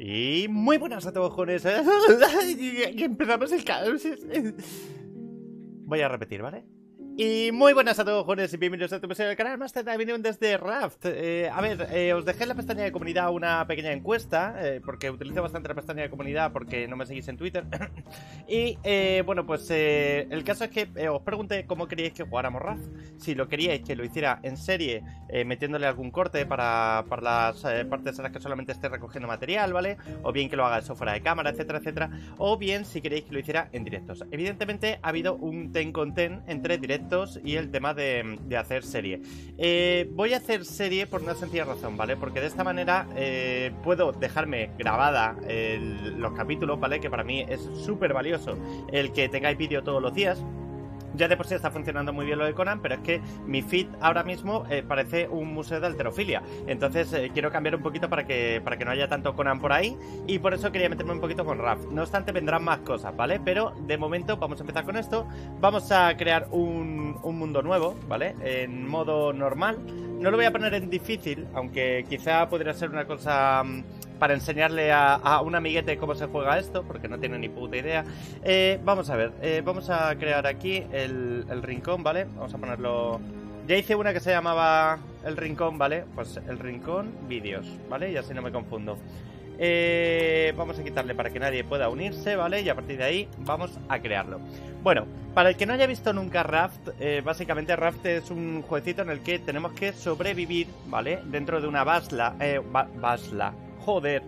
Y muy buenas a todos, jóvenes. Y empezamos el caos. Voy a repetir, ¿vale? Y muy buenas a todos, jóvenes, y bienvenidos a tu episodio del canal Master Diving desde Raft. Os dejé en la pestaña de comunidad una pequeña encuesta, porque utilizo bastante la pestaña de comunidad porque no me seguís en Twitter. Y bueno, pues el caso es que os pregunté cómo queríais que jugáramos Raft. Si lo queríais que lo hiciera en serie, metiéndole algún corte para las partes en las que solamente esté recogiendo material, ¿vale? O bien que lo haga eso fuera de cámara, etcétera, etcétera. O bien si queréis que lo hiciera en directos. Evidentemente ha habido un ten con ten entre directos y el tema de hacer serie. Voy a hacer serie por una sencilla razón, ¿vale? Porque de esta manera puedo dejarme grabada los capítulos, ¿vale? Que para mí es súper valioso el que tengáis vídeo todos los días. Ya de por sí está funcionando muy bien lo de Conan, pero es que mi feed ahora mismo parece un museo de halterofilia. Entonces quiero cambiar un poquito para que no haya tanto Conan por ahí. Y por eso quería meterme un poquito con Raft. No obstante, vendrán más cosas, ¿vale? Pero de momento vamos a empezar con esto. Vamos a crear un mundo nuevo, ¿vale? En modo normal. No lo voy a poner en difícil, aunque quizá podría ser una cosa... para enseñarle a un amiguete cómo se juega esto, porque no tiene ni puta idea. Vamos a ver, vamos a crear aquí el rincón, ¿vale? Vamos a ponerlo... Ya hice una que se llamaba el rincón, ¿vale? Pues el rincón vídeos, ¿vale? Y así no me confundo. Vamos a quitarle para que nadie pueda unirse, ¿vale? Y a partir de ahí vamos a crearlo. Bueno, para el que no haya visto nunca Raft, básicamente Raft es un jueguecito en el que tenemos que sobrevivir, ¿vale? Dentro de una basla, Joder,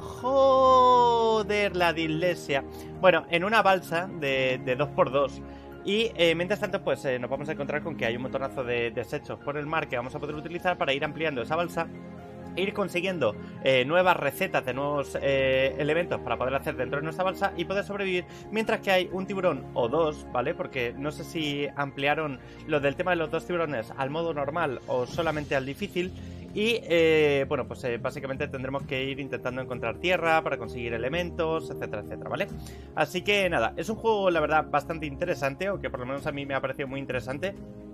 la dislexia. Bueno, en una balsa de 2x2. Y mientras tanto, pues nos vamos a encontrar con que hay un montonazo de desechos por el mar que vamos a poder utilizar para ir ampliando esa balsa. Ir consiguiendo nuevas recetas de nuevos elementos para poder hacer dentro de nuestra balsa y poder sobrevivir mientras que hay un tiburón o dos, ¿vale? Porque no sé si ampliaron lo del tema de los 2 tiburones al modo normal o solamente al difícil. Y bueno, pues básicamente tendremos que ir intentando encontrar tierra para conseguir elementos, etcétera, etcétera, ¿vale? Así que nada, es un juego la verdad bastante interesante, o que por lo menos a mí me ha parecido muy interesante.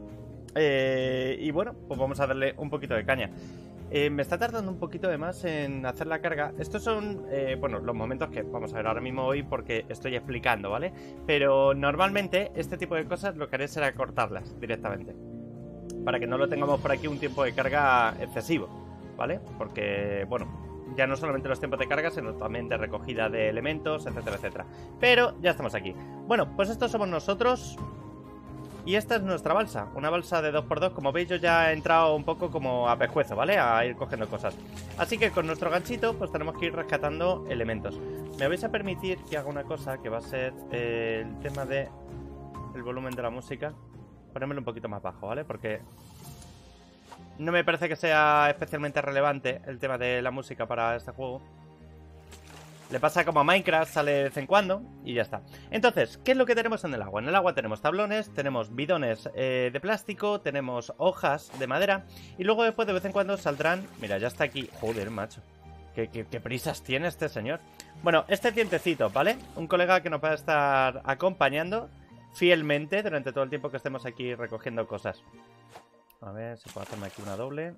Y bueno, pues vamos a darle un poquito de caña. Me está tardando un poquito de más en hacer la carga. Estos son, bueno, los momentos que vamos a ver ahora mismo hoy porque estoy explicando, ¿vale? Pero normalmente este tipo de cosas lo que haré será cortarlas directamente, para que no lo tengamos por aquí un tiempo de carga excesivo, ¿vale? Porque, bueno, ya no solamente los tiempos de carga, sino también de recogida de elementos, etcétera, etcétera. Pero ya estamos aquí. Bueno, pues estos somos nosotros. Y esta es nuestra balsa, una balsa de 2x2. Como veis, yo ya he entrado un poco como a pescuezo, ¿vale? A ir cogiendo cosas. Así que con nuestro ganchito, pues tenemos que ir rescatando elementos. Me vais a permitir que haga una cosa, que va a ser el tema de el volumen de la música. Ponérmelo un poquito más bajo, ¿vale? Porque no me parece que sea especialmente relevante el tema de la música para este juego. Le pasa como a Minecraft, sale de vez en cuando y ya está. Entonces, ¿qué es lo que tenemos en el agua? En el agua tenemos tablones, tenemos bidones de plástico, tenemos hojas de madera. Y luego después de vez en cuando saldrán... Mira, ya está aquí. Joder, macho. ¿Qué prisas tiene este señor? Bueno, este dientecito, ¿vale? Un colega que nos va a estar acompañando fielmente durante todo el tiempo que estemos aquí recogiendo cosas. A ver si puedo hacerme aquí una doble.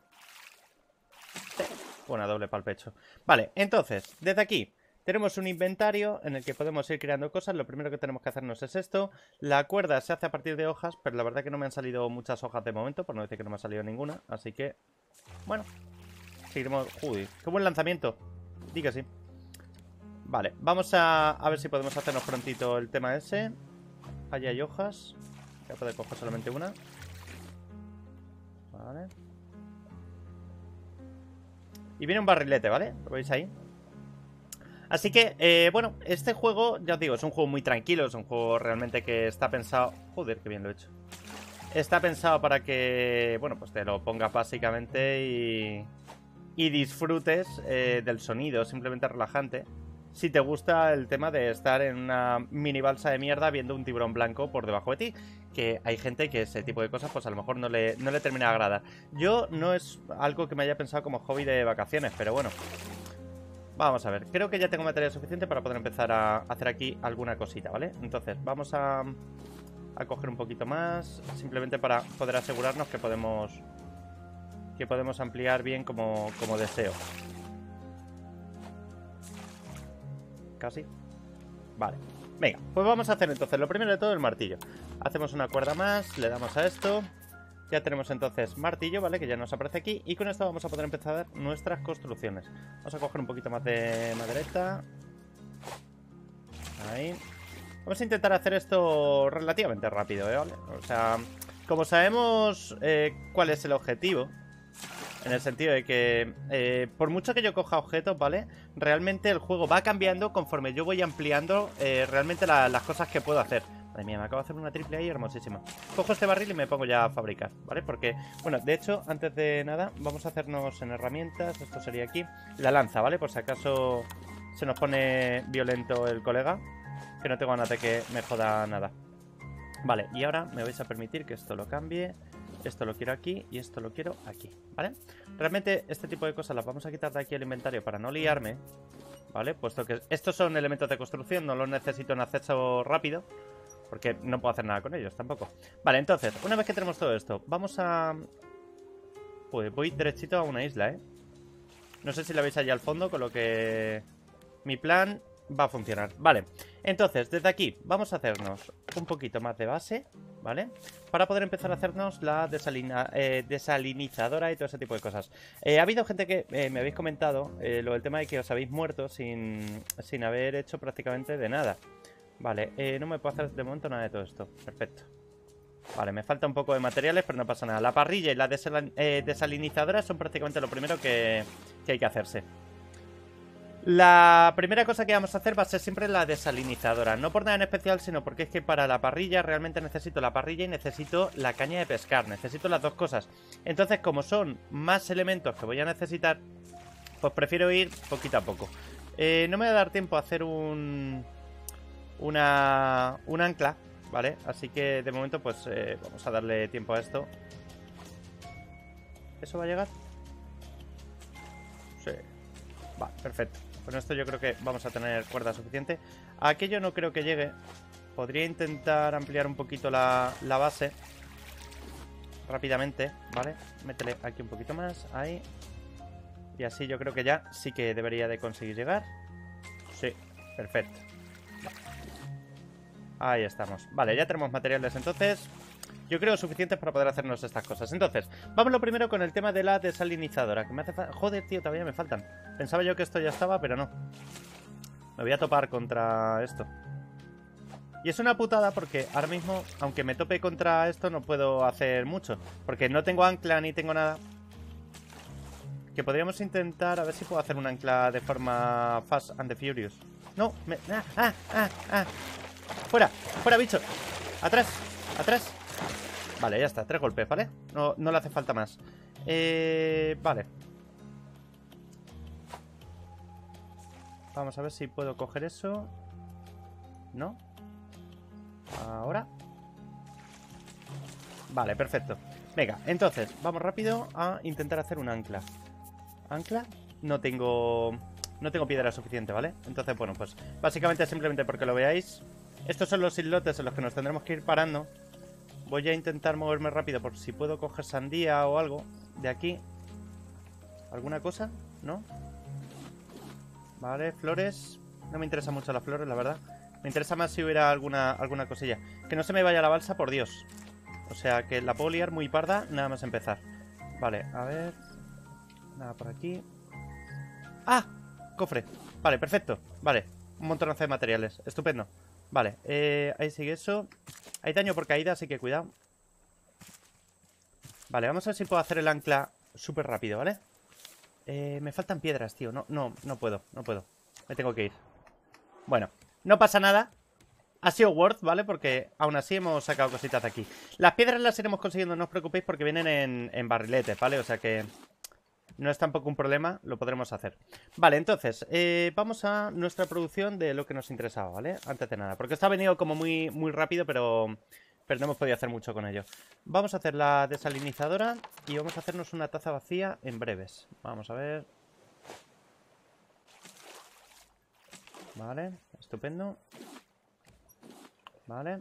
Una doble para el pecho. Vale, entonces, desde aquí tenemos un inventario en el que podemos ir creando cosas. Lo primero que tenemos que hacernos es esto. La cuerda se hace a partir de hojas, pero la verdad que no me han salido muchas hojas de momento, por no decir que no me ha salido ninguna. Así que, bueno, seguiremos... Uy, qué buen lanzamiento. Diga sí. Vale, vamos a ver si podemos hacernos prontito el tema ese. Allí hay hojas. Voy a poder coger solamente una. Vale. Y viene un barrilete, ¿vale? ¿Lo veis ahí? Así que, bueno, este juego, ya os digo, es un juego muy tranquilo. Es un juego realmente que está pensado... Joder, qué bien lo he hecho. Está pensado para que, bueno, pues te lo pongas básicamente y disfrutes del sonido, simplemente relajante. Si te gusta el tema de estar en una mini balsa de mierda viendo un tiburón blanco por debajo de ti, que hay gente que ese tipo de cosas pues a lo mejor no le termina de agradar. Yo no es algo que me haya pensado como hobby de vacaciones, pero bueno. Vamos a ver, creo que ya tengo material suficiente para poder empezar a hacer aquí alguna cosita, ¿vale? Entonces vamos a coger un poquito más, simplemente para poder asegurarnos que podemos ampliar bien como deseo. casi. Vale, venga, pues vamos a hacer entonces lo primero de todo el martillo. Hacemos una cuerda más, le damos a esto. Ya tenemos entonces martillo, ¿vale? Que ya nos aparece aquí. Y con esto vamos a poder empezar nuestras construcciones. Vamos a coger un poquito más de madereta. Ahí. Vamos a intentar hacer esto relativamente rápido, ¿Vale? O sea, como sabemos cuál es el objetivo, en el sentido de que por mucho que yo coja objetos, ¿vale? Realmente el juego va cambiando conforme yo voy ampliando realmente las cosas que puedo hacer. Madre mía, me acabo de hacer una triple ahí hermosísima. Cojo este barril y me pongo ya a fabricar, ¿vale? Porque, bueno, de hecho, antes de nada, vamos a hacernos en herramientas. Esto sería aquí. La lanza, ¿vale? Por si acaso se nos pone violento el colega. Que no tengo ganas de que me joda nada. Vale, y ahora me vais a permitir que esto lo cambie. Esto lo quiero aquí y esto lo quiero aquí, ¿vale? Realmente este tipo de cosas las vamos a quitar de aquí al inventario para no liarme, ¿vale? Puesto que estos son elementos de construcción, no los necesito en acceso rápido, porque no puedo hacer nada con ellos tampoco. Vale, entonces, una vez que tenemos todo esto, vamos a... Pues voy derechito a una isla, ¿eh? No sé si la veis allá al fondo, con lo que... Mi plan va a funcionar. Vale, entonces, desde aquí vamos a hacernos un poquito más de base, ¿vale? Para poder empezar a hacernos la desalinizadora y todo ese tipo de cosas. Ha habido gente que me habéis comentado lo del tema de que os habéis muerto sin haber hecho prácticamente de nada. Vale, no me puedo hacer de momento nada de todo esto. Perfecto. Vale, me falta un poco de materiales, pero no pasa nada. La parrilla y la desalinizadora son prácticamente lo primero que hay que hacerse. La primera cosa que vamos a hacer va a ser siempre la desalinizadora. No por nada en especial, sino porque es que para la parrilla realmente necesito la parrilla y necesito la caña de pescar. Necesito las dos cosas. Entonces, como son más elementos que voy a necesitar, pues prefiero ir poquito a poco. No me va a dar tiempo a hacer un ancla, ¿vale? Así que de momento pues vamos a darle tiempo a esto. ¿Eso va a llegar? Sí. Va, perfecto. Con esto yo creo que vamos a tener cuerda suficiente. Aquello no creo que llegue. Podría intentar ampliar un poquito la base rápidamente, ¿vale? Métele aquí un poquito más, ahí. Y así yo creo que ya sí que debería de conseguir llegar. Sí, perfecto. Ahí estamos. Vale, ya tenemos materiales entonces. Yo creo suficientes para poder hacernos estas cosas. Entonces, vamos lo primero con el tema de la desalinizadora. Que me hace falta... Joder, tío, todavía me faltan. Pensaba yo que esto ya estaba, pero no. Me voy a topar contra esto. Y es una putada porque ahora mismo, aunque me tope contra esto, no puedo hacer mucho. Porque no tengo ancla ni tengo nada. Que podríamos intentar a ver si puedo hacer un ancla de forma Fast and the Furious. No, me... ¡Fuera! ¡Fuera, bicho! ¡Atrás! ¡Atrás! Vale, ya está, 3 golpes, ¿vale? No le hace falta más. Vale. Vamos a ver si puedo coger eso. ¿No? Ahora. Vale, perfecto. Venga, entonces, vamos rápido a intentar hacer un ancla. ¿Ancla? No tengo piedra suficiente, ¿vale? Entonces, bueno, pues básicamente simplemente porque lo veáis. Estos son los islotes en los que nos tendremos que ir parando. Voy a intentar moverme rápido por si puedo coger sandía o algo de aquí. ¿Alguna cosa? ¿No? Vale, flores. No me interesan mucho las flores, la verdad. Me interesa más si hubiera alguna cosilla. Que no se me vaya la balsa, por Dios. O sea, que la puedo liar muy parda nada más empezar. Vale, a ver. Nada por aquí. ¡Ah! Cofre. Vale, perfecto. Vale, un montonazo de materiales. Estupendo. Vale, ahí sigue eso. Hay daño por caída, así que cuidado. Vale, vamos a ver si puedo hacer el ancla súper rápido, ¿vale? Me faltan piedras, tío. No puedo. Me tengo que ir. Bueno, no pasa nada. Ha sido worth, ¿vale? Porque aún así hemos sacado cositas de aquí. Las piedras las iremos consiguiendo, no os preocupéis, porque vienen en barriletes, ¿vale? O sea que no es tampoco un problema, lo podremos hacer. Vale, entonces, vamos a nuestra producción de lo que nos interesaba, ¿vale? Antes de nada, porque esto ha venido como muy rápido, pero no hemos podido hacer mucho con ello. Vamos a hacer la desalinizadora y vamos a hacernos una taza vacía en breves. Vamos a ver. Vale, estupendo. Vale.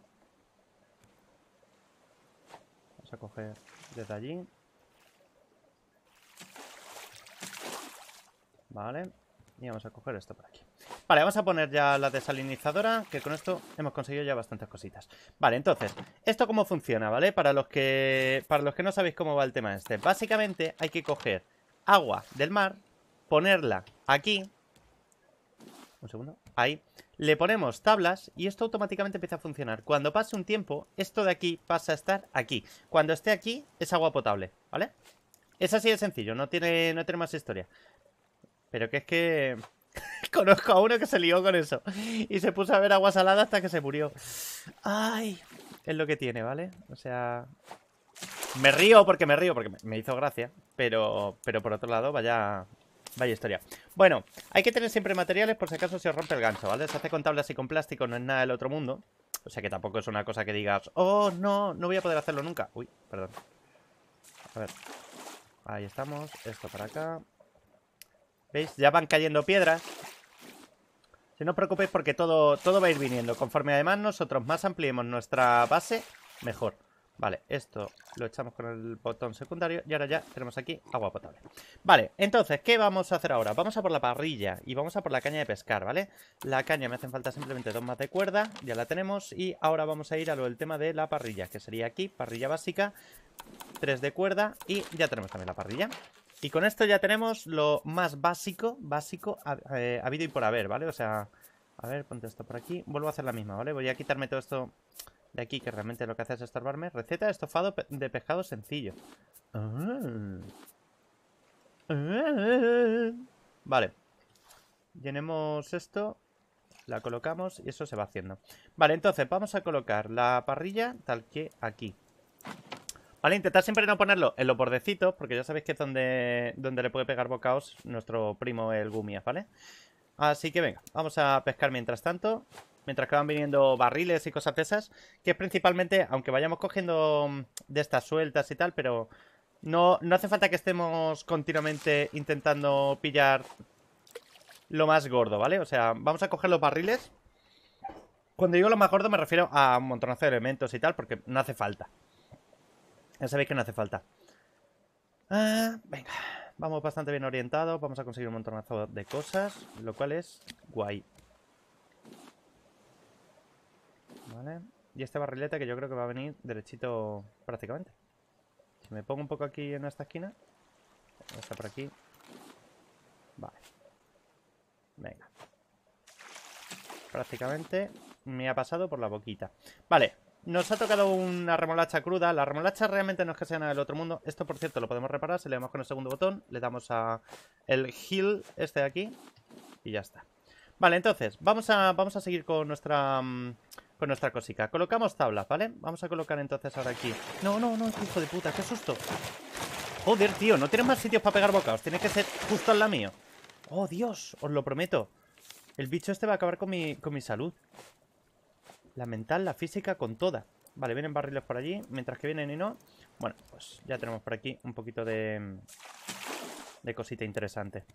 Vamos a coger desde allí. Vale. Y vamos a coger esto por aquí. Vale, vamos a poner ya la desalinizadora, que con esto hemos conseguido ya bastantes cositas. Vale, entonces, ¿esto cómo funciona, vale? Para los que no sabéis cómo va el tema este. Básicamente hay que coger agua del mar, ponerla aquí. Un segundo, ahí. Le ponemos tablas y esto automáticamente empieza a funcionar. Cuando pase un tiempo, esto de aquí pasa a estar aquí. Cuando esté aquí, es agua potable, ¿vale? Es así de sencillo, no tiene más historia. Pero que es que... Conozco a uno que se lió con eso y se puso a ver agua salada hasta que se murió. Ay, es lo que tiene, ¿vale? O sea... Me río porque me hizo gracia. Pero por otro lado, vaya historia. Bueno, hay que tener siempre materiales por si acaso se os rompe el gancho, ¿vale? Se hace con tablas y con plástico, no es nada del otro mundo. O sea que tampoco es una cosa que digas, oh, no voy a poder hacerlo nunca. Uy, perdón. A ver. Ahí estamos, esto para acá. ¿Veis? Ya van cayendo piedras. Si no os preocupéis porque todo va a ir viniendo. Conforme además nosotros más ampliemos nuestra base, mejor. Vale, esto lo echamos con el botón secundario. Y ahora ya tenemos aquí agua potable. Vale, entonces, ¿qué vamos a hacer ahora? Vamos a por la parrilla y vamos a por la caña de pescar, ¿vale? La caña me hacen falta simplemente 2 más de cuerda. Ya la tenemos. Y ahora vamos a ir a lo del tema de la parrilla, que sería aquí, parrilla básica, 3 de cuerda. Y ya tenemos también la parrilla. Y con esto ya tenemos lo más básico habido y por haber, ¿vale? O sea, a ver, ponte esto por aquí. Vuelvo a hacer la misma, ¿vale? Voy a quitarme todo esto de aquí, que realmente lo que hace es estorbarme. Receta de estofado de pescado sencillo. Vale. Llenemos esto. La colocamos y eso se va haciendo. Vale, entonces vamos a colocar la parrilla tal que aquí. Vale, intentar siempre no ponerlo en los bordecitos, porque ya sabéis que es donde le puede pegar bocaos nuestro primo el Gumias, ¿vale? Así que venga, vamos a pescar mientras tanto. Mientras que van viniendo barriles y cosas de esas. Que es principalmente, aunque vayamos cogiendo de estas sueltas y tal, pero no hace falta que estemos continuamente intentando pillar lo más gordo, ¿vale? O sea, vamos a coger los barriles. Cuando digo lo más gordo me refiero a un montonazo de elementos y tal, porque no hace falta. Ya sabéis que no hace falta. Venga, vamos bastante bien orientados. Vamos a conseguir un montonazo de cosas, lo cual es guay. Vale. Y este barrilete que yo creo que va a venir derechito prácticamente. Si me pongo un poco aquí en esta esquina. Está por aquí. Vale. Venga. Prácticamente me ha pasado por la boquita. Vale. Nos ha tocado una remolacha cruda. La remolacha realmente no es que sea nada del otro mundo. Esto, por cierto, lo podemos reparar. Si le damos con el segundo botón, le damos a el heal este de aquí. Y ya está. Vale, entonces, vamos a seguir con nuestra cosica. Colocamos tablas, ¿vale? Vamos a colocar entonces ahora aquí. No, hijo de puta, qué susto. Joder, tío, no tienes más sitios para pegar bocaos. Tiene que ser justo al lado mío. Oh, Dios, os lo prometo. El bicho este va a acabar con mi salud. La mental, la física, con toda. Vale, vienen barriles por allí. Mientras que vienen y no. Bueno, pues ya tenemos por aquí un poquito de cosita interesante.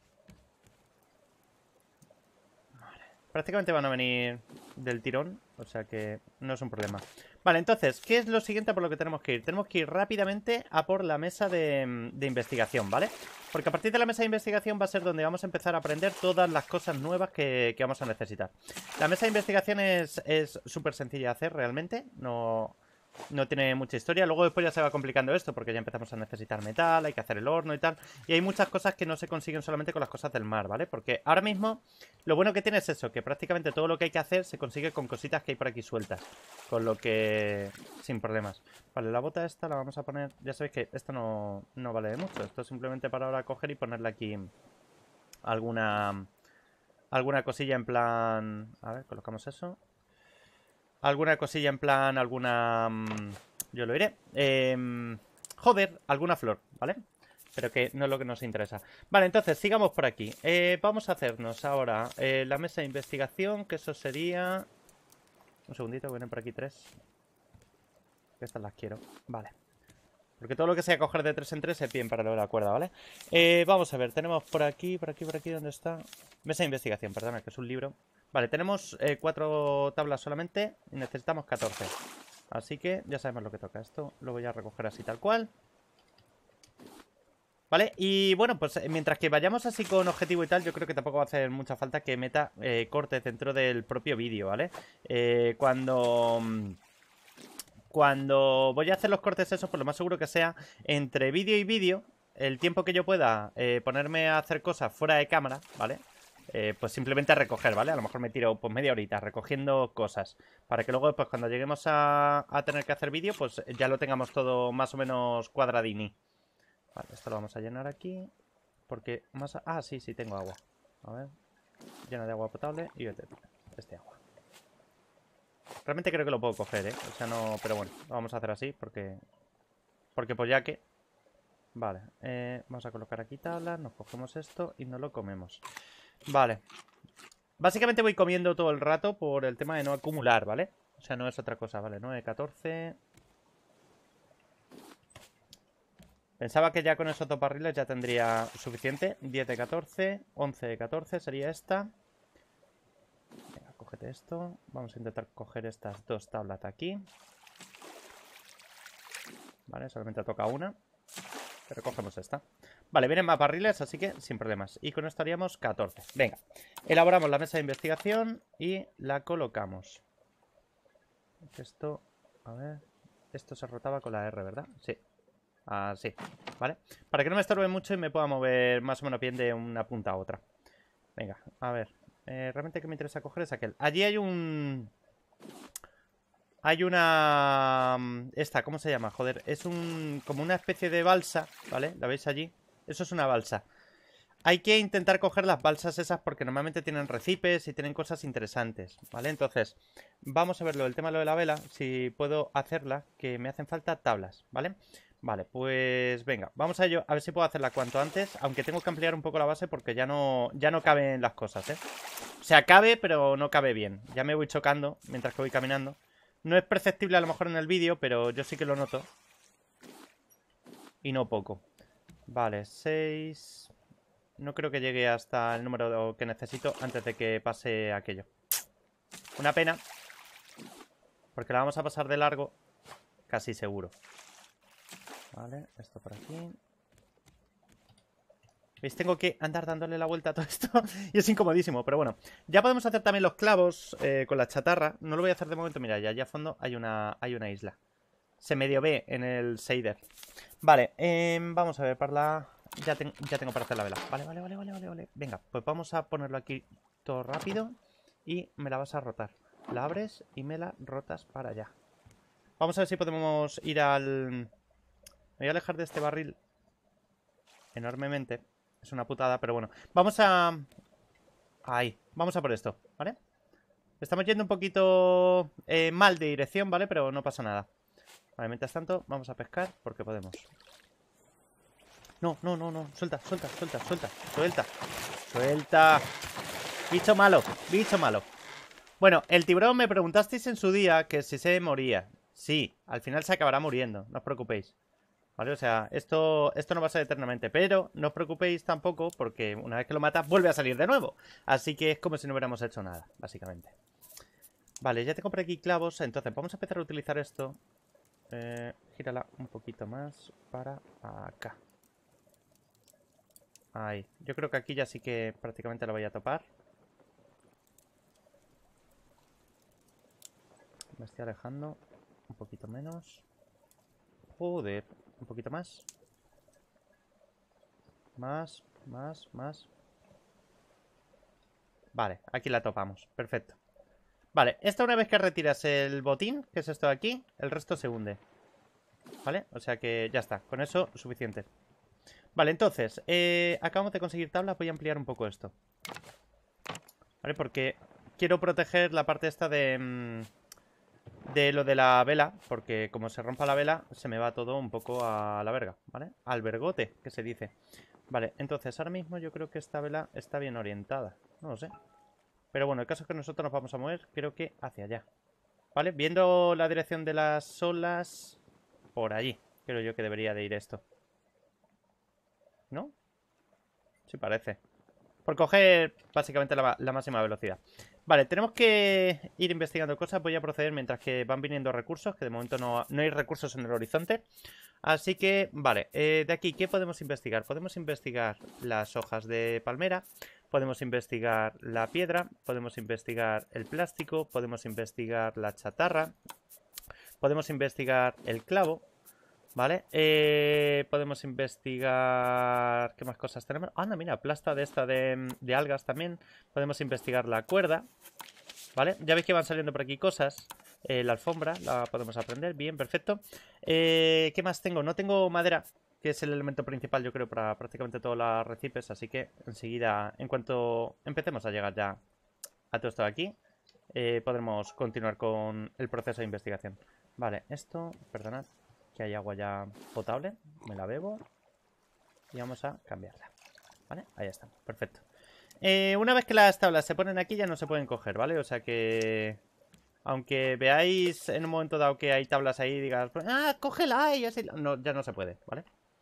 Vale. Prácticamente van a venir del tirón. O sea que no es un problema. Vale, entonces, ¿qué es lo siguiente por lo que tenemos que ir? Tenemos que ir rápidamente a por la mesa de investigación, ¿vale? Porque a partir de la mesa de investigación va a ser donde vamos a empezar a aprender todas las cosas nuevas que vamos a necesitar. La mesa de investigación es súper sencilla de hacer realmente. No tiene mucha historia. Luego después ya se va complicando esto porque ya empezamos a necesitar metal, hay que hacer el horno y tal. Y hay muchas cosas que no se consiguen solamente con las cosas del mar, ¿vale? Porque ahora mismo lo bueno que tiene es eso, que prácticamente todo lo que hay que hacer se consigue con cositas que hay por aquí sueltas. Con lo que... sin problemas. Vale, la bota esta la vamos a poner... Ya sabéis que esto no vale de mucho. Esto es simplemente para ahora coger y ponerle aquí alguna cosilla en plan... A ver, colocamos eso. Alguna cosilla en plan, yo lo iré. Joder, alguna flor, ¿vale? Pero que no es lo que nos interesa. Vale, entonces, sigamos por aquí. Vamos a hacernos ahora la mesa de investigación, que eso sería... Un segundito, vienen por aquí 3. Estas las quiero. Vale. Porque todo lo que sea coger de 3 en 3 es bien para lo de la cuerda, ¿vale? Vamos a ver, tenemos por aquí, ¿dónde está? Mesa de investigación, perdona, que es un libro. Vale, tenemos 4 tablas solamente y necesitamos 14. Así que ya sabemos lo que toca. Esto lo voy a recoger así tal cual. ¿Vale? Y bueno, pues mientras que vayamos así con objetivo y tal, yo creo que tampoco va a hacer mucha falta que meta cortes dentro del propio vídeo, ¿vale? Cuando voy a hacer los cortes esos, pues lo más seguro que sea entre vídeo y vídeo, el tiempo que yo pueda ponerme a hacer cosas fuera de cámara, ¿vale? Pues simplemente a recoger, ¿vale? A lo mejor me tiro pues media horita recogiendo cosas para que luego pues cuando lleguemos a tener que hacer vídeo, pues ya lo tengamos todo más o menos cuadradini. Vale, esto lo vamos a llenar aquí porque más... Ah, sí, sí, tengo agua. A ver, llena de agua potable y este agua. Realmente creo que lo puedo coger, ¿eh? O sea, no... Pero bueno, lo vamos a hacer así porque pues ya que... Vale, vamos a colocar aquí tablas, nos cogemos esto y nos lo comemos. Vale. Básicamente voy comiendo todo el rato por el tema de no acumular, ¿vale? O sea, no es otra cosa, ¿vale? 9, 14... Pensaba que ya con esos dos barriles ya tendría suficiente. 10 de 14, 11 de 14 sería esta. Venga, cógete esto. Vamos a intentar coger estas dos tablas de aquí. Vale, solamente toca una. Pero cogemos esta. Vale, vienen más barriles, así que sin problemas. Y con esto haríamos 14. Venga, elaboramos la mesa de investigación y la colocamos. Esto, a ver... Esto se rotaba con la R, ¿verdad? Sí. Así, ¿vale? Para que no me estorbe mucho y me pueda mover más o menos bien de una punta a otra. Venga, a ver. Realmente que me interesa coger es aquel. Allí hay un... Hay una... Esta, ¿cómo se llama? Joder, es un... Como una especie de balsa, ¿vale? ¿La veis allí? Eso es una balsa. Hay que intentar coger las balsas esas porque normalmente tienen recipes y tienen cosas interesantes, ¿vale? Entonces, vamos a verlo, el tema de lo de la vela, si puedo hacerla, que me hacen falta tablas, ¿vale? Vale, pues venga, vamos a ello, a ver si puedo hacerla cuanto antes, aunque tengo que ampliar un poco la base porque ya no caben las cosas, ¿eh? O sea, cabe, pero no cabe bien. Ya me voy chocando mientras que voy caminando. No es perceptible a lo mejor en el vídeo, pero yo sí que lo noto. Y no poco. Vale, 6... No creo que llegue hasta el número que necesito antes de que pase aquello. Una pena. Porque la vamos a pasar de largo. Casi seguro. Vale, esto por aquí. ¿Veis? Tengo que andar dándole la vuelta a todo esto. Y es incomodísimo, pero bueno. Ya podemos hacer también los clavos con la chatarra. No lo voy a hacer de momento. Mira, ya allá a fondo hay una isla. Se medio ve en el shader. Vale, vamos a ver para la... Ya tengo para hacer la vela. Vale. Venga, pues vamos a ponerlo aquí todo rápido. Y me la vas a rotar. La abres y me la rotas para allá. Vamos a ver si podemos ir al... Me voy a alejar de este barril enormemente. Es una putada, pero bueno. Vamos a... Ahí, vamos a por esto, ¿vale? Estamos yendo un poquito mal de dirección, ¿vale? Pero no pasa nada. Vale, mientras tanto, vamos a pescar porque podemos. No. Suelta. Bicho malo. Bueno, el tiburón me preguntasteis en su día que si se moría. Sí, al final se acabará muriendo, no os preocupéis. Vale, o sea, esto no va a ser eternamente. Pero no os preocupéis tampoco porque una vez que lo matas vuelve a salir de nuevo. Así que es como si no hubiéramos hecho nada, básicamente. Vale, ya tengo por aquí clavos. Entonces vamos a empezar a utilizar esto. Gírala un poquito más para acá. Ahí. Yo creo que aquí ya sí que prácticamente lo voy a topar. Me estoy alejando. Un poquito menos. Joder. Un poquito más. Más. Vale, aquí la topamos. Perfecto. Vale, esta una vez que retiras el botín, que es esto de aquí, el resto se hunde. ¿Vale? O sea que ya está. Con eso, suficiente. Vale, entonces, acabamos de conseguir tablas. Voy a ampliar un poco esto. ¿Vale? Porque quiero proteger la parte esta de lo de la vela. Porque como se rompa la vela, se me va todo un poco a la verga, ¿vale? Al vergote, que se dice. Vale, entonces ahora mismo yo creo que esta vela está bien orientada. No lo sé. Pero bueno, el caso es que nosotros nos vamos a mover, creo que hacia allá. ¿Vale? Viendo la dirección de las olas, por allí. Creo yo que debería de ir esto. ¿No? Sí parece. Por coger básicamente la máxima velocidad. Vale, tenemos que ir investigando cosas. Voy a proceder mientras que van viniendo recursos, que de momento no hay recursos en el horizonte. Así que, vale, de aquí, ¿qué podemos investigar? Podemos investigar las hojas de palmera, podemos investigar la piedra, podemos investigar el plástico, podemos investigar la chatarra, podemos investigar el clavo, ¿vale? Podemos investigar... ¿Qué más cosas tenemos? Anda, mira, plasta de esta de algas también. Podemos investigar la cuerda, ¿vale? Ya veis que van saliendo por aquí cosas. La alfombra la podemos aprender. Bien, perfecto. ¿Qué más tengo? No tengo madera, que es el elemento principal, yo creo, para prácticamente todos los arrecifes. Así que enseguida, en cuanto empecemos a llegar ya a todo esto de aquí, podremos continuar con el proceso de investigación. Vale, esto, perdonad, que hay agua ya potable. Me la bebo y vamos a cambiarla. ¿Vale? Ahí está, perfecto. Una vez que las tablas se ponen aquí ya no se pueden coger, ¿vale? O sea que... Aunque veáis en un momento dado que hay tablas ahí y digas, ¡ah, cógela! Y así... No, ya no se puede, ¿vale?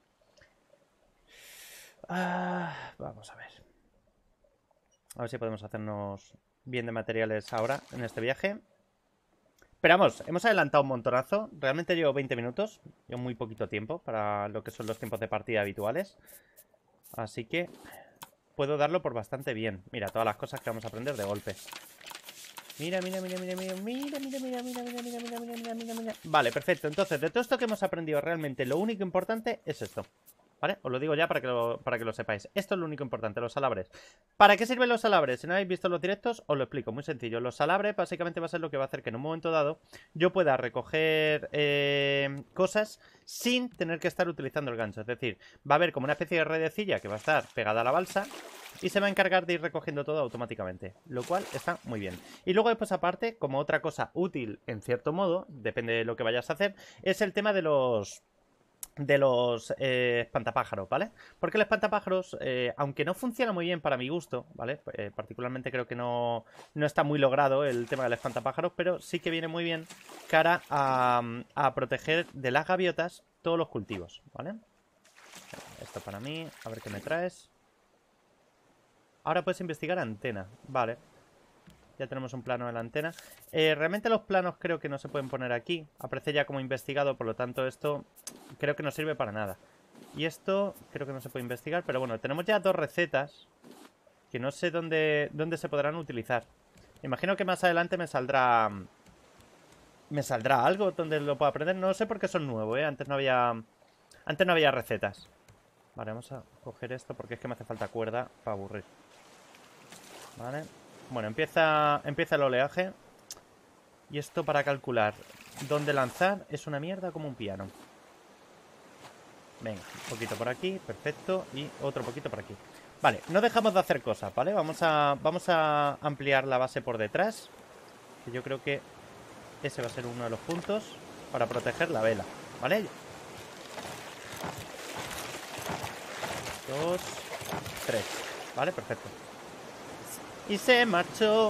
Vamos a ver. A ver si podemos hacernos bien de materiales ahora en este viaje. Pero vamos, hemos adelantado un montonazo. Realmente llevo 20 minutos. Llevo muy poquito tiempo para lo que son los tiempos de partida habituales. Así que puedo darlo por bastante bien. Mira, todas las cosas que vamos a aprender de golpe. Mira, mira, mira, mira, mira, mira, mira, mira, mira, mira, mira, mira, mira, mira, mira. Vale, perfecto. Entonces, de todo esto que hemos aprendido, realmente lo único importante es esto. ¿Vale? Os lo digo ya para que lo sepáis. Esto es lo único importante, los salabres. ¿Para qué sirven los salabres? Si no habéis visto los directos, os lo explico. Muy sencillo. Los salabres básicamente va a ser lo que va a hacer que en un momento dado yo pueda recoger cosas sin tener que estar utilizando el gancho. Es decir, va a haber como una especie de redecilla que va a estar pegada a la balsa y se va a encargar de ir recogiendo todo automáticamente, lo cual está muy bien. Y luego después aparte, como otra cosa útil en cierto modo, depende de lo que vayas a hacer, es el tema de los espantapájaros, ¿vale? Porque el espantapájaros, aunque no funciona muy bien para mi gusto, ¿vale? Particularmente creo que no está muy logrado el tema del espantapájaros, pero sí que viene muy bien cara a proteger de las gaviotas todos los cultivos, ¿vale? Esto para mí, a ver qué me traes. Ahora puedes investigar antena, vale. Ya tenemos un plano de la antena. Realmente los planos creo que no se pueden poner aquí. Aparece ya como investigado, por lo tanto esto creo que no sirve para nada. Y esto creo que no se puede investigar, pero bueno, tenemos ya dos recetas que no sé dónde se podrán utilizar. Imagino que más adelante me saldrá algo donde lo pueda aprender. No sé por qué son nuevos, ¿eh? Antes no había recetas. Vale, vamos a coger esto porque es que me hace falta cuerda para aburrir. Vale. Bueno, empieza el oleaje. Y esto para calcular dónde lanzar es una mierda como un piano. Venga, un poquito por aquí, perfecto. Y otro poquito por aquí. Vale, no dejamos de hacer cosas, ¿vale? Vamos a ampliar la base por detrás, que yo creo que ese va a ser uno de los puntos para proteger la vela, ¿vale? 2, 3, ¿vale? Perfecto. Y se marchó.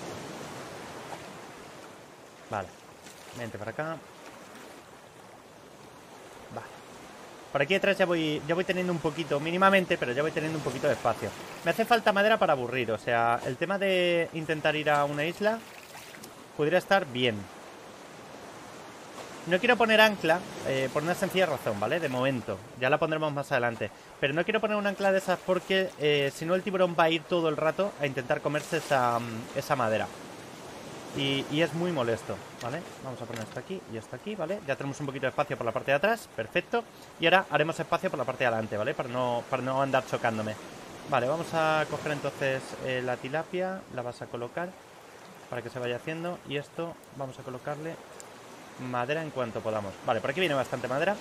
Vale, vente para acá. Vale. Por aquí detrás ya voy teniendo un poquito, mínimamente, pero ya voy teniendo un poquito de espacio. Me hace falta madera para aburrir, o sea, el tema de intentar ir a una isla podría estar bien. No quiero poner ancla, por una sencilla razón, ¿vale? De momento, ya la pondremos más adelante. Pero no quiero poner un ancla de esas porque si no el tiburón va a ir todo el rato a intentar comerse esa madera. Y es muy molesto, ¿vale? Vamos a poner esto aquí y esto aquí, ¿vale? Ya tenemos un poquito de espacio por la parte de atrás, perfecto. Y ahora haremos espacio por la parte de adelante, ¿vale? Para no andar chocándome. Vale, vamos a coger entonces la tilapia, la vas a colocar para que se vaya haciendo. Y esto vamos a colocarle madera en cuanto podamos. Vale, por aquí viene bastante madera.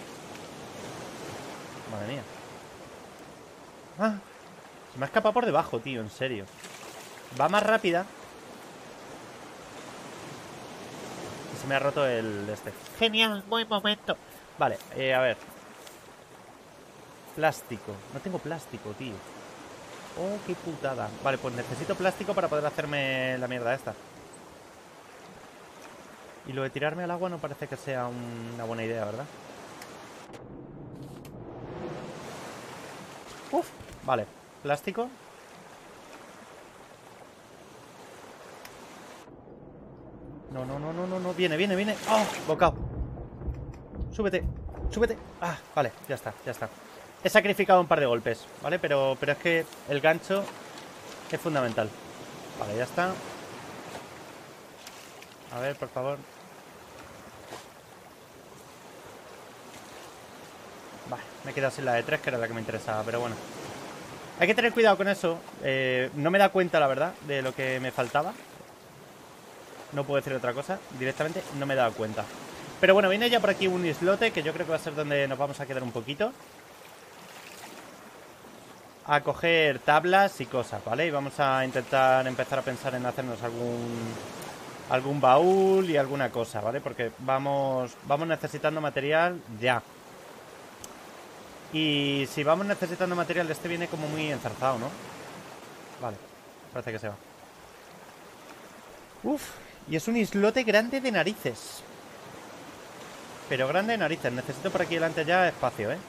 Madre mía. ¡Ah! Se me ha escapado por debajo, tío, en serio. Va más rápida. Y se me ha roto el este. Genial, buen momento. Vale, a ver. Plástico. No tengo plástico, tío. Oh, qué putada. Vale, pues necesito plástico para poder hacerme la mierda esta. Y lo de tirarme al agua no parece que sea una buena idea, ¿verdad? Uf, vale. Plástico. No. Viene. ¡Oh! Bocao. Súbete. súbete. Ah, vale, ya está, ya está. He sacrificado un par de golpes, ¿vale? Pero es que el gancho es fundamental. Vale, ya está. A ver, por favor. Vale, me he quedado sin la de 3, que era la que me interesaba, pero bueno. Hay que tener cuidado con eso. No me da cuenta, la verdad, de lo que me faltaba. No puedo decir otra cosa. Directamente no me he dado cuenta. Pero bueno, viene ya por aquí un islote, que yo creo que va a ser donde nos vamos a quedar un poquito. A coger tablas y cosas, ¿vale? Y vamos a intentar empezar a pensar en hacernos algún baúl y alguna cosa, ¿vale? Porque vamos necesitando material ya. Y si vamos necesitando material, este viene como muy enzarzado, ¿no? Vale, parece que se va. Uf, y es un islote grande de narices. Pero grande de narices. Necesito por aquí delante ya espacio, ¿eh?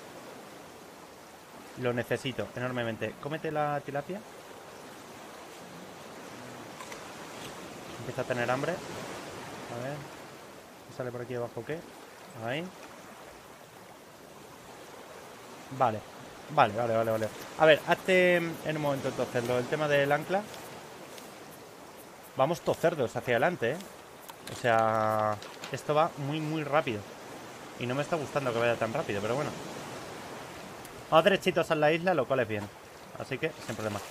Lo necesito enormemente. Cómete la tilapia. Empieza a tener hambre. A ver. ¿Qué sale por aquí abajo? ¿Qué? Ahí. Vale. Vale. A ver, hazte en un momento entonces el tema del ancla. Vamos todos cerdos hacia adelante, ¿eh? O sea, esto va muy rápido. Y no me está gustando que vaya tan rápido, pero bueno. Vamos derechitos a la isla, lo cual es bien. Así que, sin problema.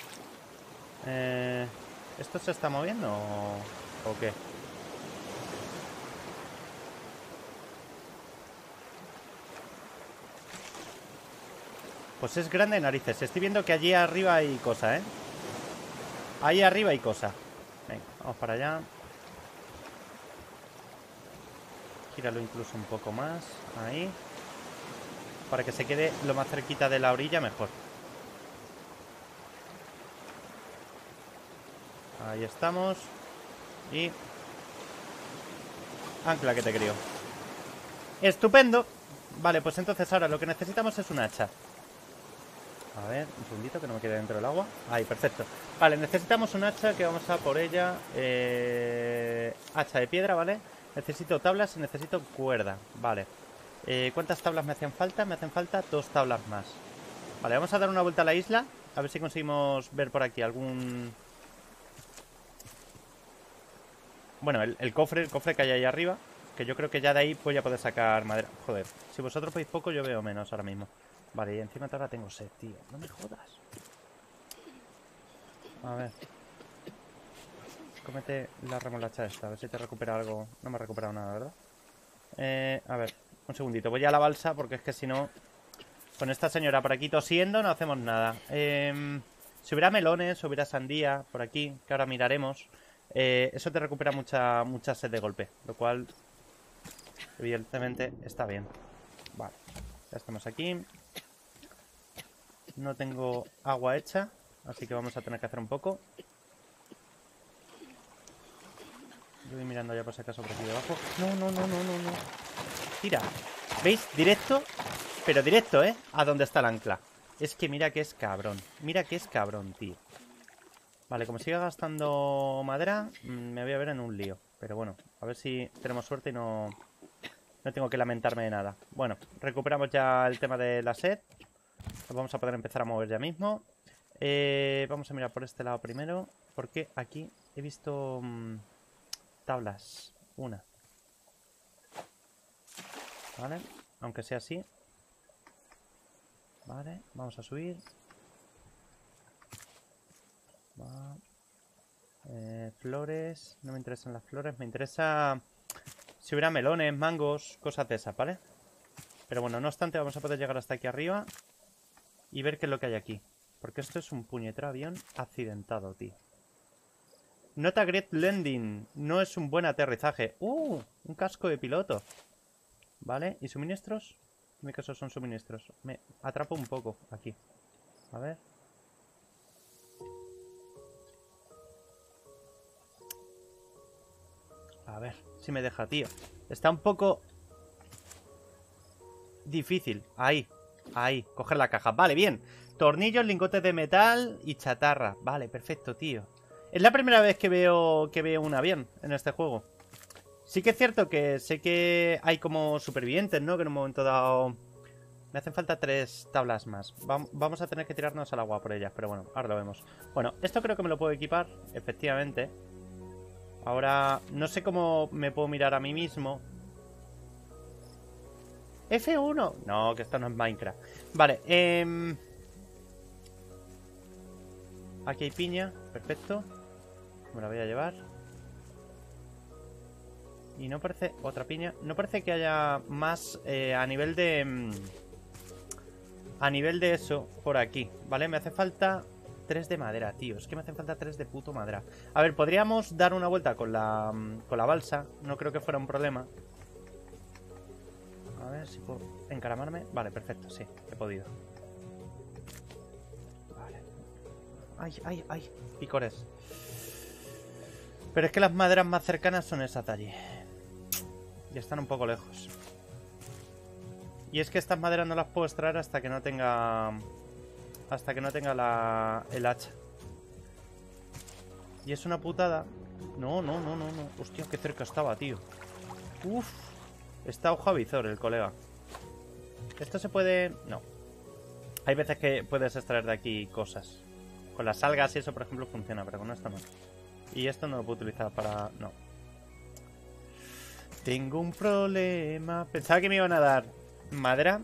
¿Esto se está moviendo o qué? Pues es grande de narices. Estoy viendo que allí arriba hay cosa, ¿eh? Ahí arriba hay cosa. Venga, vamos para allá. Gíralo incluso un poco más. Ahí. Para que se quede lo más cerquita de la orilla, mejor. Ahí estamos. Y... ancla que te crío. ¡Estupendo! Vale, pues entonces ahora lo que necesitamos es un hacha. A ver, un segundito que no me quede dentro del agua. Ahí, perfecto. Vale, necesitamos un hacha que vamos a por ella. Hacha de piedra, ¿vale? Necesito tablas y necesito cuerda. Vale. ¿Cuántas tablas me hacen falta? Me hacen falta 2 tablas más. Vale, vamos a dar una vuelta a la isla. A ver si conseguimos ver por aquí algún... Bueno, el cofre que hay ahí arriba. Que yo creo que ya de ahí voy a poder sacar madera. Joder, si vosotros veis poco, yo veo menos ahora mismo. Vale, y encima ahora tengo sed, tío. No me jodas. A ver. Cómete la remolacha esta. A ver si te recupera algo. No me ha recuperado nada, ¿verdad? A ver, un segundito. Voy a la balsa porque es que si no... Con esta señora por aquí tosiendo no hacemos nada. Si hubiera melones, si hubiera sandía por aquí, que ahora miraremos. Eso te recupera mucha sed de golpe. Lo cual, evidentemente, está bien. Vale, ya estamos aquí. No tengo agua hecha, así que vamos a tener que hacer un poco. Yo voy mirando ya por si acaso por aquí debajo. No. Tira. ¿Veis? Directo. Pero directo, ¿eh? A donde está el ancla. Es que mira que es cabrón. Mira que es cabrón, tío. Vale, como siga gastando madera, me voy a ver en un lío. Pero bueno, a ver si tenemos suerte y no tengo que lamentarme de nada. Bueno, recuperamos ya el tema de la sed. Nos vamos a poder empezar a mover ya mismo. Vamos a mirar por este lado primero. Porque aquí he visto tablas. Una. Vale, aunque sea así. Vale, vamos a subir. Flores. No me interesan las flores. Me interesa si hubiera melones, mangos, cosas de esas, ¿vale? Pero bueno, no obstante, vamos a poder llegar hasta aquí arriba y ver qué es lo que hay aquí. Porque esto es un puñetero avión accidentado, tío. Nota Great Landing. No es un buen aterrizaje. Un casco de piloto. Vale, ¿y suministros? En mi caso son suministros. Me atrapo un poco aquí. A ver. A ver si me deja, tío. Está un poco difícil. Ahí. Coger la caja. Vale, bien. Tornillos, lingotes de metal y chatarra. Vale, perfecto, tío. Es la primera vez que veo un avión en este juego. Sí que es cierto que sé que hay como supervivientes, ¿no? Que en un momento dado... Me hacen falta 3 tablas más. Vamos a tener que tirarnos al agua por ellas, pero bueno, ahora lo vemos. Bueno, esto creo que me lo puedo equipar, efectivamente. Ahora, no sé cómo me puedo mirar a mí mismo. F1. No, que esto no es Minecraft. Vale, aquí hay piña, perfecto. Me la voy a llevar. Y no parece... Otra piña. No parece que haya más a nivel de... A nivel de eso, por aquí, ¿vale? Me hace falta 3 de madera, tío. Es que me hacen falta 3 de puto madera. A ver, podríamos dar una vuelta con la balsa. No creo que fuera un problema. A ver si puedo encaramarme. Vale, perfecto, sí, he podido. Vale. Ay, ay, ay, picores. Pero es que las maderas más cercanas son esas de allí. Y están un poco lejos. Y es que estas maderas no las puedo extraer hasta que no tenga... Hasta que no tenga el hacha. Y es una putada. No, no, no, no, no. Hostia, qué cerca estaba, tío. Uf. Está ojo a visor el colega. Esto se puede... No. Hay veces que puedes extraer de aquí cosas. Con las algas y eso, por ejemplo, funciona, pero con esto no. Y esto no lo puedo utilizar para... No. Tengo un problema. Pensaba que me iban a dar madera.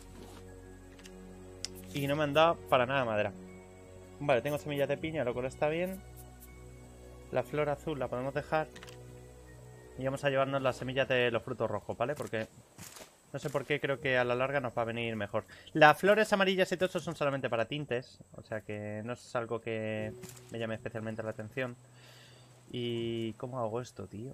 Y no me han dado para nada madera. Vale, tengo semillas de piña, lo cual está bien. La flor azul la podemos dejar. Y vamos a llevarnos las semillas de los frutos rojos, ¿vale? Porque no sé por qué, creo que a la larga nos va a venir mejor. Las flores amarillas y todo eso son solamente para tintes. O sea que no es algo que me llame especialmente la atención. ¿Y cómo hago esto, tío?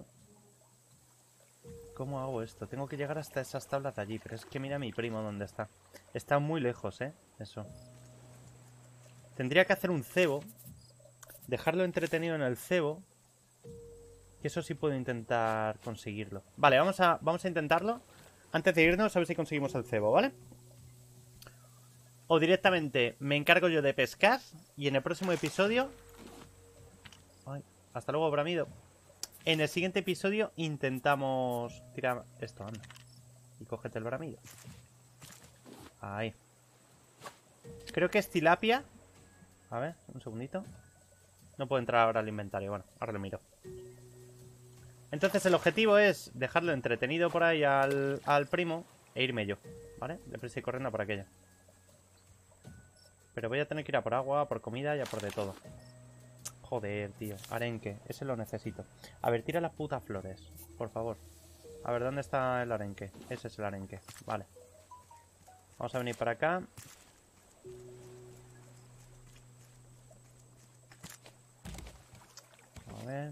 ¿Cómo hago esto? Tengo que llegar hasta esas tablas de allí. Pero es que mira a mi primo dónde está. Está muy lejos, ¿eh? Eso. Tendría que hacer un cebo. Dejarlo entretenido en el cebo. Que eso sí puedo intentar conseguirlo. Vale, vamos a intentarlo. Antes de irnos, a ver si conseguimos el cebo, ¿vale? O directamente me encargo yo de pescar. Y en el próximo episodio... Ay, hasta luego, bramido. En el siguiente episodio intentamos tirar esto, anda. Y cógete el bramido. Ahí. Creo que es tilapia. A ver, un segundito. No puedo entrar ahora al inventario. Bueno, ahora lo miro. Entonces el objetivo es dejarlo entretenido por ahí al primo e irme yo, ¿vale? Deprisa y corriendo por aquella. Pero voy a tener que ir a por agua, por comida y a por de todo. Joder, tío. Arenque. Ese lo necesito. A ver, tira las putas flores, por favor. A ver, ¿dónde está el arenque? Ese es el arenque. Vale. Vamos a venir para acá. A ver.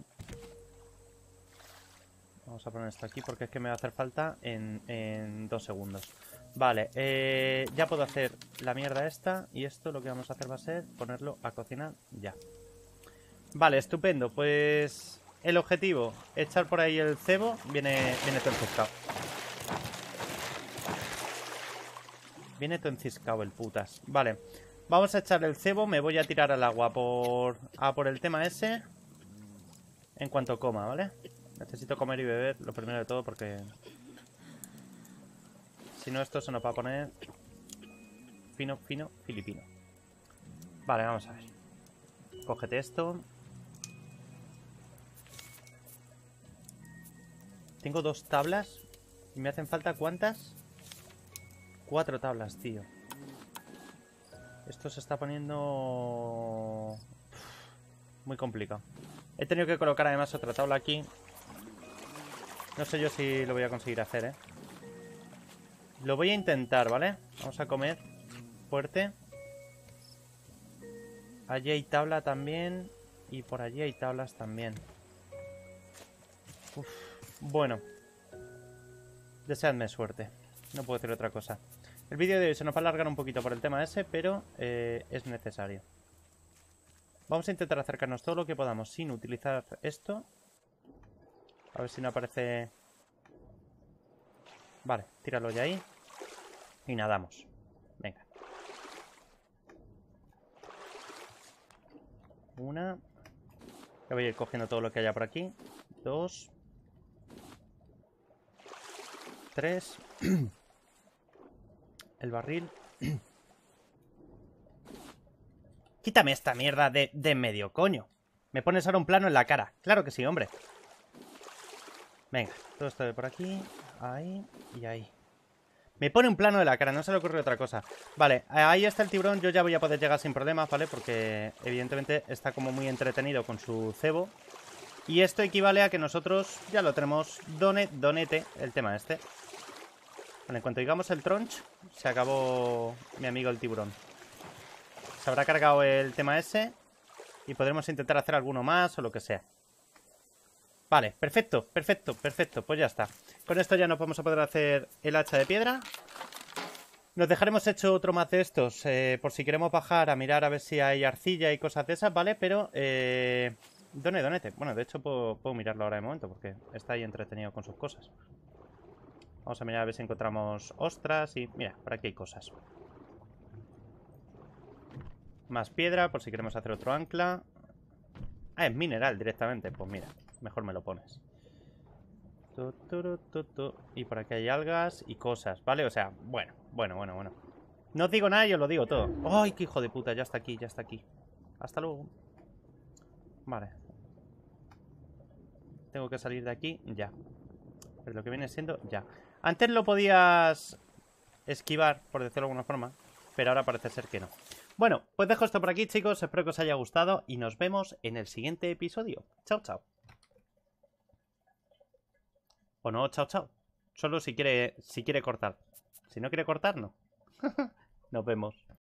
Vamos a poner esto aquí porque es que me va a hacer falta en 2 segundos. Vale, ya puedo hacer la mierda esta. Y esto lo que vamos a hacer va a ser ponerlo a cocinar ya. Vale, estupendo. Pues el objetivo, echar por ahí el cebo. Viene todo enciscado. Viene todo enciscado el putas. Vale, vamos a echar el cebo. Me voy a tirar al agua por el tema ese. En cuanto coma, ¿vale? Necesito comer y beber lo primero de todo porque... Si no, esto se nos va a poner... Fino, fino, filipino. Vale, vamos a ver. Cógete esto. Tengo 2 tablas. ¿Y me hacen falta cuántas? 4 tablas, tío. Esto se está poniendo... muy complicado. He tenido que colocar además otra tabla aquí. No sé yo si lo voy a conseguir hacer, ¿eh? Lo voy a intentar, ¿vale? Vamos a comer fuerte. Allí hay tabla también. Y por allí hay tablas también. Uf. Bueno. Deseadme suerte. No puedo decir otra cosa. El vídeo de hoy se nos va a alargar un poquito por el tema ese, pero es necesario. Vamos a intentar acercarnos todo lo que podamos sin utilizar esto. A ver si no aparece... Vale, tíralo ya ahí. Y nadamos. Venga. Una. Ya voy a ir cogiendo todo lo que haya por aquí. 2. 3. El barril. Quítame esta mierda de en medio, coño. Me pones ahora un plano en la cara. Claro que sí, hombre. Venga, todo esto de por aquí. Ahí y ahí. Me pone un plano de la cara, no se le ocurre otra cosa. Vale, ahí está el tiburón. Yo ya voy a poder llegar sin problemas, ¿vale? Porque evidentemente está como muy entretenido con su cebo. Y esto equivale a que nosotros ya lo tenemos donete, el tema este. Bueno, en cuanto digamos el tronch, se acabó mi amigo el tiburón. Se habrá cargado el tema ese y podremos intentar hacer alguno más o lo que sea. Vale, perfecto, perfecto, perfecto. Pues ya está. Con esto ya nos vamos a poder hacer el hacha de piedra. Nos dejaremos hecho otro más de estos por si queremos bajar a mirar a ver si hay arcilla y cosas de esas, ¿vale? Pero, donete. Bueno, de hecho puedo mirarlo ahora de momento porque está ahí entretenido con sus cosas. Vamos a mirar a ver si encontramos ostras y... Mira, por aquí hay cosas. Más piedra por si queremos hacer otro ancla. Ah, es mineral directamente. Pues mira, mejor me lo pones. Y por aquí hay algas y cosas, ¿vale? O sea, bueno. No os digo nada y os lo digo todo. ¡Ay, qué hijo de puta! Ya está aquí, ya está aquí. Hasta luego. Vale. Tengo que salir de aquí ya. Pero lo que viene siendo ya. Antes lo podías esquivar, por decirlo de alguna forma. Pero ahora parece ser que no. Bueno, pues dejo esto por aquí, chicos. Espero que os haya gustado y nos vemos en el siguiente episodio. Chao, chao. O no, chao, chao. Solo si quiere cortar. Si no quiere cortar, no. Nos vemos.